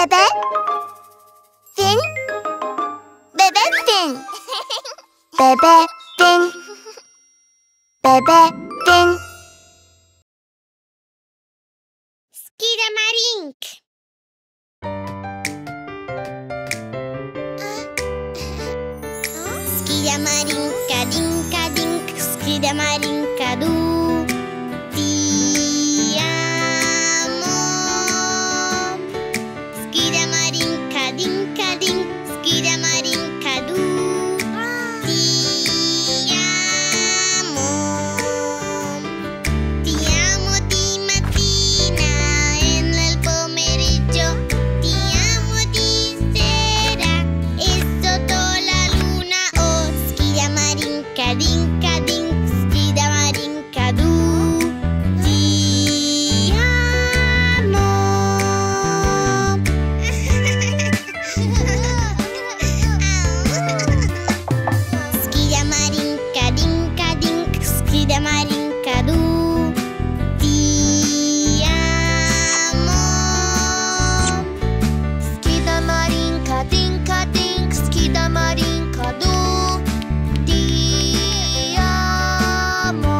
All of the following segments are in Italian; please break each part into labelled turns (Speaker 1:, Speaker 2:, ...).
Speaker 1: Bebè Fin. Bebè Fin. Bebè Fin. Bebè Fin. Skidamarink. Skidamarinka dinka dink, skidamarinka du. Ti amo. Skidamarinka dinka dink, skidamarinka du. Ti amo. Ti amo di mattina e nel pomeriggio. Ti amo di sera e sotto la luna. Oh, skidamarinka dinka dink, skidamarinka du. Ti amo. Skidamarinka dinka dink, skidamarinka du. Ti amo. Skidamarinka dinka dink, skidamarinka du. Ti amo.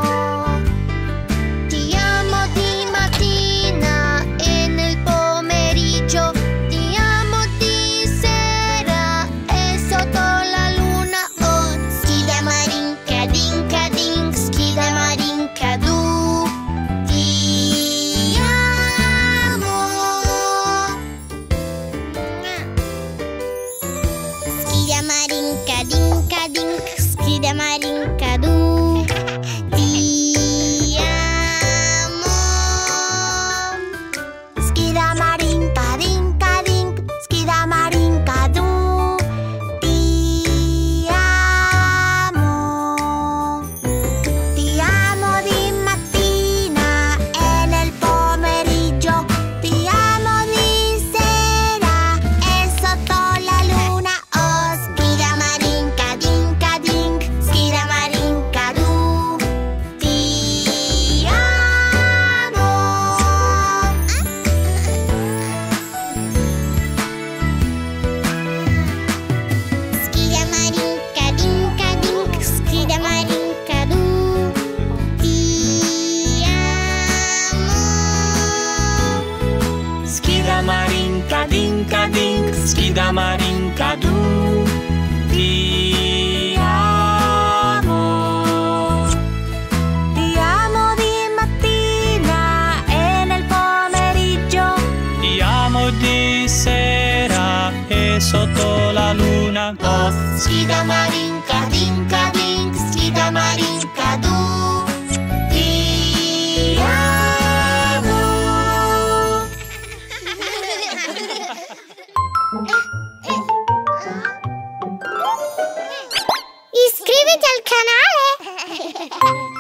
Speaker 1: Ti amo di mattina e nel pomeriggio. Ti amo di sera e sotto la luna. Oh, skidamarinka dinka dink, skidamarinka du. Ti amo. Skidamarinka dinka dink, skidamarinka du. Ti amo. Skidamarinka dinka dink, skidamarinka du. Ti amo. Ti amo di mattina e nel pomeriggio. Ti amo di sera e sotto la luna. Oh, skidamarinka dinka dink, skidamarinka du. Ti amo. Skidamarinka dinka dink, skidamarinka du. Ti amo.
Speaker 2: Skidamarinka dinka dink, skidamarinka du. Ti amo.
Speaker 1: Ti amo di mattina e nel pomeriggio.
Speaker 2: Ti amo di sera e sotto la luna.
Speaker 1: Oh, skidamarinka dinka dink, skidamarinka du. Ti amo. Iscriviti al canale.